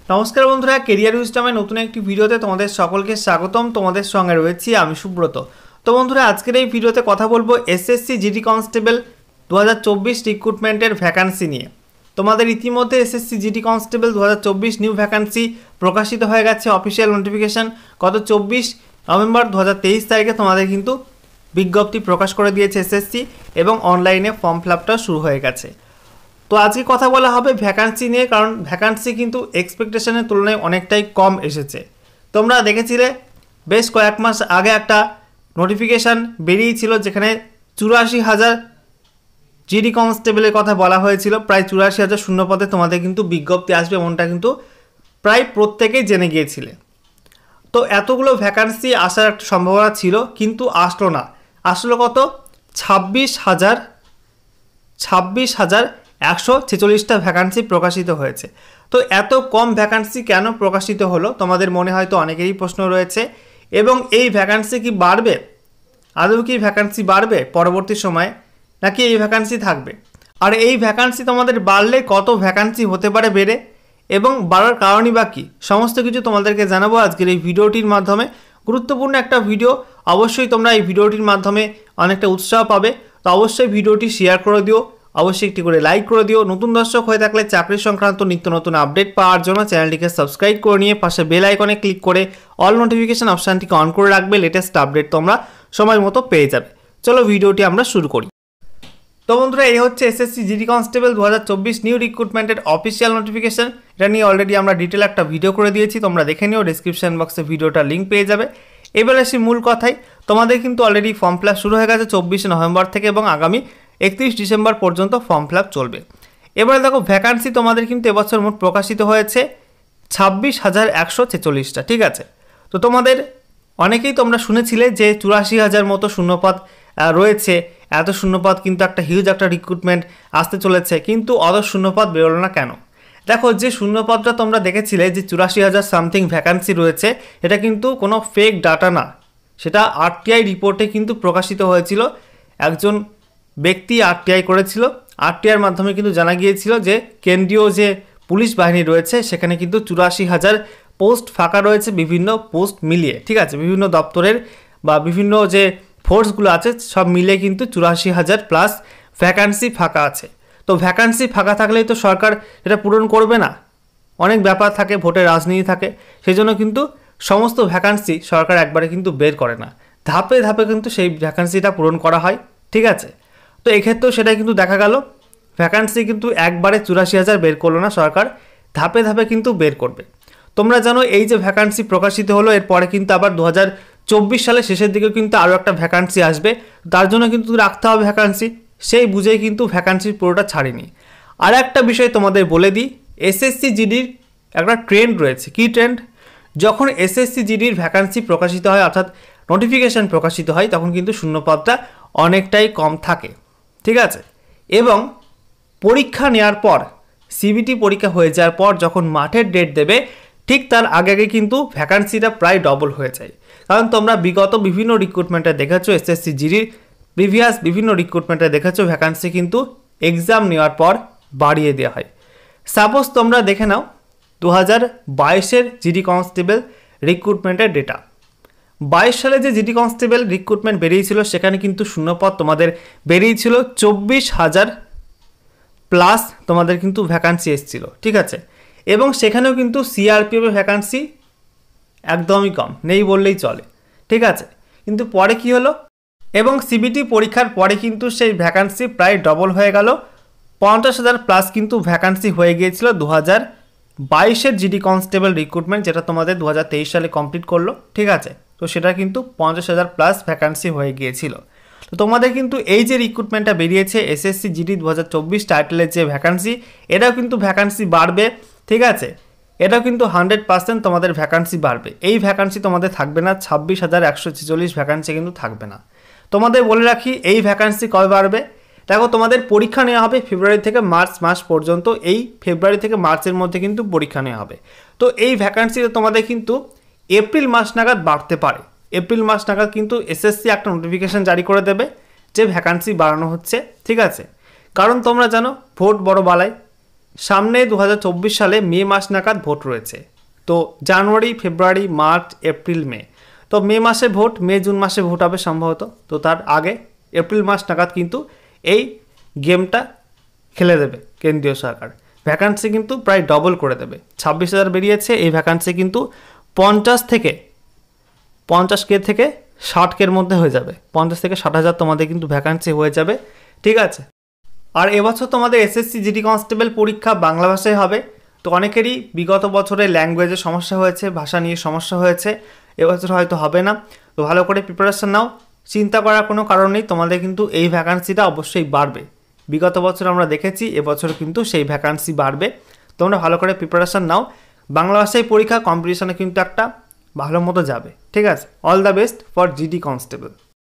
নমস্কার বন্ধুরা, কেরিয়ার উইজডমে নতুন একটি ভিডিওতে তোমাদের সকলকে স্বাগতম। তোমাদের সঙ্গে রয়েছি আমি সুব্রত। তো বন্ধুরা, আজকের এই ভিডিওতে কথা বলবো এসএসসি জিডি কনস্টেবল 2024 রিক্রুটমেন্টের ভ্যাকান্সি নিয়ে। তোমাদের ইতিমধ্যে SSC GD constable 2024 new vacancy প্রকাশিত হয়ে গেছে। অফিসিয়াল নোটিফিকেশন গত 24 নভেম্বর 2023 তারিখে তোমাদের কিন্তু বিজ্ঞপ্তি প্রকাশ করে দিয়েছে এসএসসি, এবং অনলাইনে ফর্ম ফিল-আপটা শুরু হয়ে গেছে। তো আজকে কথা বলা হবে ভ্যাকান্সি নিয়ে, কারণ ভ্যাকান্সি কিন্তু এক্সপেকটেশনের তুলনায় অনেকটাই কম এসেছে। তোমরা দেখেছিলে বেশ কয়েক মাস আগে একটা নোটিফিকেশান বেরিয়েছিল যেখানে 84,000 জিডি কনস্টেবলের কথা বলা হয়েছিল। প্রায় 84,000 শূন্যপদে তোমাদের কিন্তু বিজ্ঞপ্তি আসবে, এমনটা কিন্তু প্রায় প্রত্যেকেই জেনে গিয়েছিলে। তো এতগুলো ভ্যাকান্সি আসার একটা সম্ভাবনা ছিল, কিন্তু আসলো না। আসলো কত? 26,146টা ভ্যাকান্সি প্রকাশিত হয়েছে। তো এত কম ভ্যাকান্সি কেন প্রকাশিত হলো, তোমাদের মনে হয়তো অনেকেরই প্রশ্ন রয়েছে। এবং এই ভ্যাকান্সি কি বাড়বে? আদৌ কি ভ্যাকান্সি বাড়বে পরবর্তী সময়ে, নাকি এই ভ্যাকান্সি থাকবে? আর এই ভ্যাকান্সি তোমাদের বাড়লে কত ভ্যাকান্সি হতে পারে বেড়ে, এবং বাড়ার কারণই বা কী, সমস্ত কিছু তোমাদেরকে জানাবো আজকের এই ভিডিওটির মাধ্যমে। গুরুত্বপূর্ণ একটা ভিডিও, অবশ্যই তোমরা এই ভিডিওটির মাধ্যমে অনেকটা উৎসাহ পাবে। তো অবশ্যই ভিডিওটি শেয়ার করে দিও, অবশ্যই একটি করে লাইক করে দিও। নতুন দর্শক হয়ে থাকলে চাকরি সংক্রান্ত নিত্য নতুন আপডেট পাওয়ার জন্য চ্যানেলটিকে সাবস্ক্রাইব করে নিয়ে পাশে বেল আইকনে ক্লিক করে অল নোটিফিকেশন অপশানটিকে অন করে রাখবে। লেটেস্ট আপডেট তোমরা সময় মতো পেয়ে যাবে। চলো ভিডিওটি আমরা শুরু করি। তো বন্ধুরা, এই হচ্ছে এসএসসি জিডি কনস্টেবল 2024 নিউ রিক্রুটমেন্টের অফিসিয়াল নোটিফিকেশন। এটা নিয়ে অলরেডি আমরা ডিটেল একটা ভিডিও করে দিয়েছি, তোমরা দেখে নিও। ডিসক্রিপশন বক্সে ভিডিওটা লিঙ্ক পেয়ে যাবে। এবার আসি মূল কথায়। তোমাদের কিন্তু অলরেডি ফর্ম ফিল আপ শুরু হয়ে গেছে 24 নভেম্বর থেকে, এবং আগামী 31 ডিসেম্বর পর্যন্ত ফর্ম ফিল আপ চলবে। এবারে দেখো, ভ্যাকান্সি তোমাদের কিন্তু এবছর মোট প্রকাশিত হয়েছে 26,146টা, ঠিক আছে। তো তোমাদের অনেকেই তোমরা শুনেছিলে যে 84,000 মতো শূন্যপদ রয়েছে। এত শূন্যপদ কিন্তু একটা হিউজ একটা রিক্রুটমেন্ট আসতে চলেছে, কিন্তু অত শূন্যপদ বেরোলো না কেন? দেখো, যে শূন্যপদটা তোমরা দেখেছিলে যে 84,000 সামথিং ভ্যাকান্সি রয়েছে, এটা কিন্তু কোনো ফেক ডাটা না। সেটা আরটিআই রিপোর্টে কিন্তু প্রকাশিত হয়েছিল। একজন ব্যক্তি আরটিআই করেছিল, আরটিআইয়ের মাধ্যমে কিন্তু জানা গিয়েছিল যে কেন্দ্রীয় যে পুলিশ বাহিনী রয়েছে সেখানে কিন্তু 84,000 পোস্ট ফাঁকা রয়েছে, বিভিন্ন পোস্ট মিলিয়ে, ঠিক আছে। বিভিন্ন দপ্তরের বা বিভিন্ন যে ফোর্সগুলো আছে সব মিলিয়ে কিন্তু 84,000 প্লাস ভ্যাকান্সি ফাঁকা আছে। তো ভ্যাকান্সি ফাঁকা থাকলেই তো সরকার এটা পূরণ করবে না, অনেক ব্যাপার থাকে, ভোটের রাজনীতি থাকে। সেই জন্য কিন্তু সমস্ত ভ্যাকান্সি সরকার একবারে কিন্তু বের করে না, ধাপে ধাপে কিন্তু সেই ভ্যাকান্সিটা পূরণ করা হয়, ঠিক আছে। তো এক্ষেত্রেও সেটাই কিন্তু দেখা গেল, ভ্যাকান্সি কিন্তু একবারে 84,000 বের করলো না সরকার, ধাপে ধাপে কিন্তু বের করবে। তোমরা জানো, এই যে ভ্যাকান্সি প্রকাশিত হলো, এরপরে কিন্তু আবার 2024 সালের শেষের দিকে কিন্তু আরও একটা ভ্যাকান্সি আসবে। তার জন্য কিন্তু রাখতে হবে ভ্যাকান্সি, সেই বুঝেই কিন্তু ভ্যাকান্সির পুরোটা ছাড়িনি। আর একটা বিষয় তোমাদের বলে দিই, এসএসসি জিডির একটা ট্রেন্ড রয়েছে। কী ট্রেন্ড? যখন এসএসসি জিডির ভ্যাকান্সি প্রকাশিত হয়, অর্থাৎ নোটিফিকেশান প্রকাশিত হয়, তখন কিন্তু শূন্যপদটা অনেকটাই কম থাকে, ঠিক আছে। এবং পরীক্ষা নেওয়ার পর, সিবিটি পরীক্ষা হয়ে যাওয়ার পর যখন মাঠের ডেট দেবে, ঠিক তার আগে আগে কিন্তু ভ্যাকান্সিটা প্রায় ডবল হয়ে যায়। কারণ তোমরা বিগত বিভিন্ন রিক্রুটমেন্টে দেখেছো, এসএসসি জিডির প্রিভিয়াস বিভিন্ন রিক্রুটমেন্টে দেখেছো ভ্যাকান্সি কিন্তু এক্সাম নেওয়ার পর বাড়িয়ে দেওয়া হয়। সাপোজ তোমরা দেখে নাও 2022-এর জিডি কনস্টেবল রিক্রুটমেন্টের ডেটা। 22 সালে যে জিডি কনস্টেবল রিক্রুটমেন্ট বেরিয়েছিল, সেখানে কিন্তু শূন্যপদ তোমাদের বেরিয়েছিল 24,000 প্লাস তোমাদের কিন্তু ভ্যাকান্সি এসেছিল, ঠিক আছে। এবং সেখানেও কিন্তু সিআরপিএফের ভ্যাকান্সি একদমই কম, নেই বললেই চলে, ঠিক আছে। কিন্তু পরে কি হলো, এবং সিবিটি পরীক্ষার পরে কিন্তু সেই ভ্যাকান্সি প্রায় ডবল হয়ে গেল, 50,000 প্লাস কিন্তু ভ্যাকান্সি হয়ে গিয়েছিল 2022-এর জিডি কনস্টেবল রিক্রুটমেন্ট, যেটা তোমাদের 2023 সালে কমপ্লিট করলো, ঠিক আছে। তো সেটা কিন্তু 50,000 প্লাস ভ্যাকান্সি হয়ে গিয়েছিল। তো তোমাদের কিন্তু এই যে রিক্রুটমেন্টটা বেরিয়েছে এসএসসি জিডি 2024 টাইটেলের যে ভ্যাকান্সি, এটাও কিন্তু ভ্যাকান্সি বাড়বে, ঠিক আছে। এটাও কিন্তু 100% তোমাদের ভ্যাকান্সি বাড়বে। এই ভ্যাকান্সি তোমাদের থাকবে না, 26,146 ভ্যাকান্সি কিন্তু থাকবে না। তোমাদের বলে রাখি, এই ভ্যাকান্সি কবে বাড়বে? দেখো, তোমাদের পরীক্ষা নেওয়া হবে ফেব্রুয়ারি থেকে মার্চ মাস পর্যন্ত। এই ফেব্রুয়ারি থেকে মার্চের মধ্যে কিন্তু পরীক্ষা নেওয়া হবে। তো এই ভ্যাকান্সিতে তোমাদের কিন্তু এপ্রিল মাস নাগাদ বাড়তে পারে। এপ্রিল মাস নাগাদ কিন্তু এসএসসি একটা নোটিফিকেশান জারি করে দেবে যে ভ্যাকান্সি বাড়ানো হচ্ছে, ঠিক আছে। কারণ তোমরা জানো, ভোট বড় বালাই, সামনে 2024 সালে মে মাস নাগাদ ভোট রয়েছে। তো জানুয়ারি, ফেব্রুয়ারি, মার্চ, এপ্রিল, মে। তো মে মাসে ভোট, মে জুন মাসে ভোট হবে সম্ভবত। তো তার আগে এপ্রিল মাস নাগাদ কিন্তু এই গেমটা খেলে দেবে কেন্দ্রীয় সরকার। ভ্যাকান্সি কিন্তু প্রায় ডবল করে দেবে। 26,000 বেরিয়েছে, এই ভ্যাকান্সি কিন্তু 50K থেকে 60Kর মধ্যে হয়ে যাবে। 50 থেকে 60,000 তোমাদের কিন্তু ভ্যাকান্সি হয়ে যাবে, ঠিক আছে। আর এবছর তোমাদের SSC GD কনস্টেবল পরীক্ষা বাংলা ভাষায় হবে। তো অনেকেরই বিগত বছরে ল্যাঙ্গুয়েজের সমস্যা হয়েছে, ভাষা নিয়ে সমস্যা হয়েছে, এবছর হয়তো হবে না। তো ভালো করে প্রিপারেশান নাও, চিন্তা করার কোনো কারণ নেই, তোমাদের কিন্তু এই ভ্যাকান্সিটা অবশ্যই বাড়বে। বিগত বছর আমরা দেখেছি, এবছর কিন্তু সেই ভ্যাকান্সি বাড়বে। তোমরা ভালো করে প্রিপারেশান নাও, বাংলা ভাষায় পরীক্ষা কম্পিটিশনে কিন্তু একটা ভালো মতো যাবে, ঠিক আছে। All the best for GD constable.